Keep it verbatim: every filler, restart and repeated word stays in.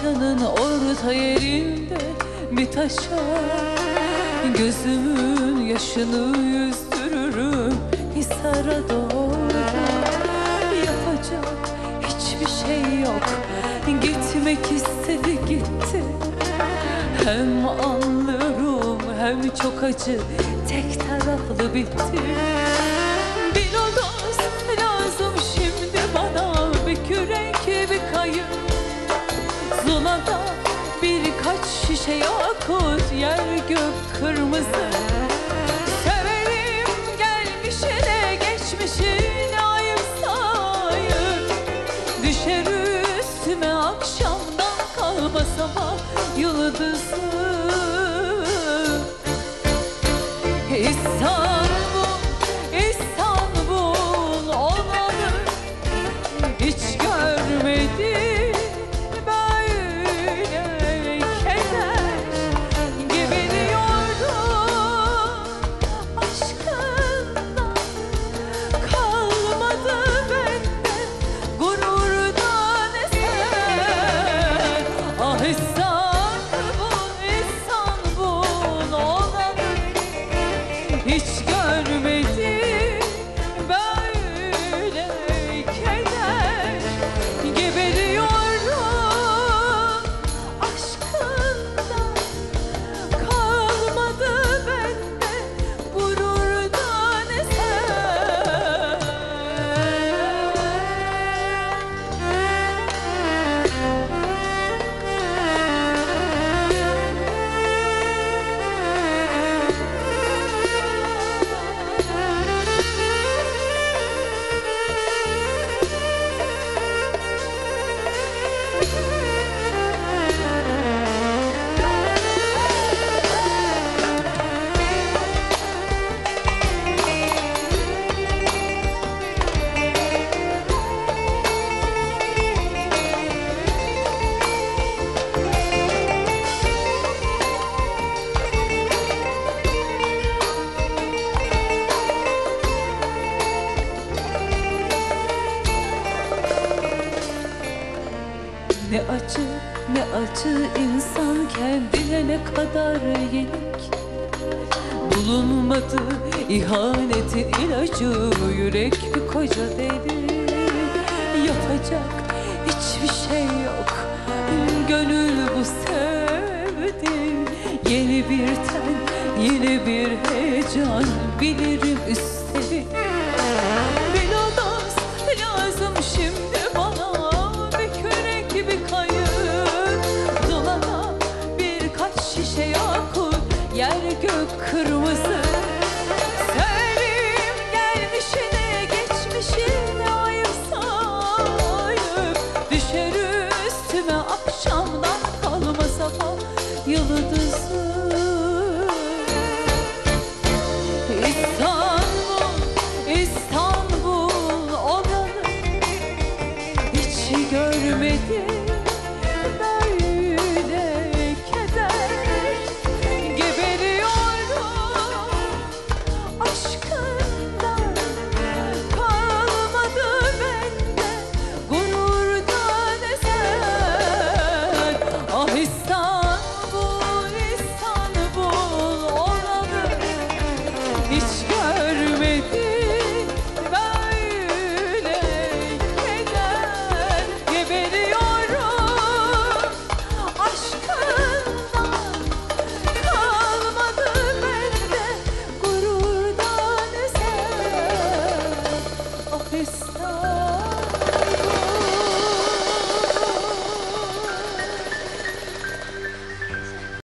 Masanın orta yerinde bir taşa gözümün yaşını yüzdürürüm Hisar'a doğru. Yapacak hiçbir şey yok, gitmek istedi gitti. Hem anlıyorum hem çok acı, tek taraflı bitti. Bir lodos lazım şimdi bana, bir kürek bir kayık, Zula'da birkaç şişe yakut, yer gök kırmızı. Severim gelmişine geçmişine ayıp sayıp, düşer üstüme akşamdan kalma sabah yıldızı. İstanbul, İstanbul olanı hiç görmedim böyle keder. Geberiyordum aşkından, kalmadı bende gururdan eser. Ah İstanbul, İstanbul olanı hiç görmedim böyle keder. Geberiyorum aşkından, kalmadı bende gururdan eser. Ne acı, ne acı insan kendine ne kadar yenik. Bulunmadı ihanetin ilacı, yürek bir koca deli. Yapacak hiçbir şey yok, gönül bu sevdi. Yeni bir ten, yeni bir heyecan, bilirim üstelik. Bir lodos lazım şimdi bana, bir kürek bir kayık, Zula'da birkaç şişe yakut, yer gök kırmızı. Severim gelmişine geçmişine ayıp sayıp, düşer üstüme akşamdan kalma sabah yıldızı. İstanbul, İstanbul olanı hiç görmedim